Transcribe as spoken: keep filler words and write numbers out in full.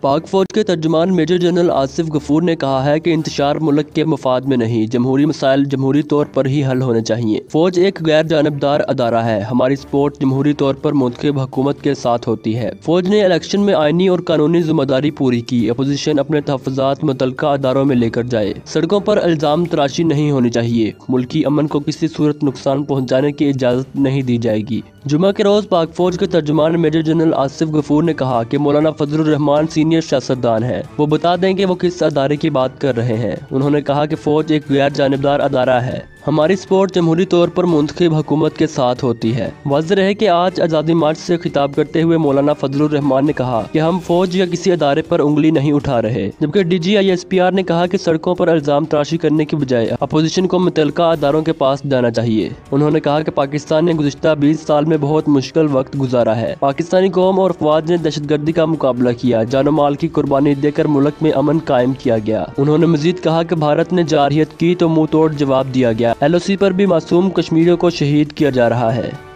पाक फौज के तर्जुमान मेजर जनरल आसिफ गफूर ने कहा है कि इंतशार मुल्क के मफाद में नहीं, जमहूरी मसाइल जमहूरी तौर पर ही हल होने चाहिए। फौज एक गैर जानबदार अदारा है। हमारी सपोर्ट जमहूरी तौर पर मुंतखब हुकूमत के साथ होती है। फौज ने इलेक्शन में आईनी और कानूनी जिम्मेदारी पूरी की। अपोजिशन अपने तहफ़्फ़ुज़ात मुतल्लिका अदारों में लेकर जाए। सड़कों पर इल्ज़ाम तराशी नहीं होनी चाहिए। मुल्की अमन को किसी सूरत नुकसान पहुँचाने की इजाज़त नहीं दी जाएगी। जुमा के रोज़ पाक फौज के तर्जुमान मेजर जनरल आसिफ गफूर ने कहा कि मौलाना फजल रहमान सीनियर सियासतदान है, वो बता दें कि वो किस अदारे की बात कर रहे हैं। उन्होंने कहा कि फौज एक गैर जानिबदार अदारा है। हमारी सपोर्ट जमहूरी तौर पर मुंतखब हुकूमत के साथ होती है। वाज़ेह है कि आज आज़ादी मार्च से खिताब करते हुए मौलाना फजल रहमान ने कहा कि हम फौज या किसी अदारे पर उंगली नहीं उठा रहे, जबकि D G I S P R ने कहा कि सड़कों पर इल्ज़ाम तराशी करने की बजाय अपोजिशन को मुतल्लिका अदारों के पास जाना चाहिए। उन्होंने कहा कि पाकिस्तान ने गुज़िश्ता बीस साल में बहुत मुश्किल वक्त गुजारा है। पाकिस्तानी कौम और फौज ने दहशतगर्दी का मुकाबला किया, जानो माल की कुर्बानी देकर मुल्क में अमन कायम किया गया। उन्होंने मजीद कहा कि भारत ने जारहियत की तो मुंह तोड़ जवाब दिया गया। एल ओ सी पर भी मासूम कश्मीरियों को शहीद किया जा रहा है।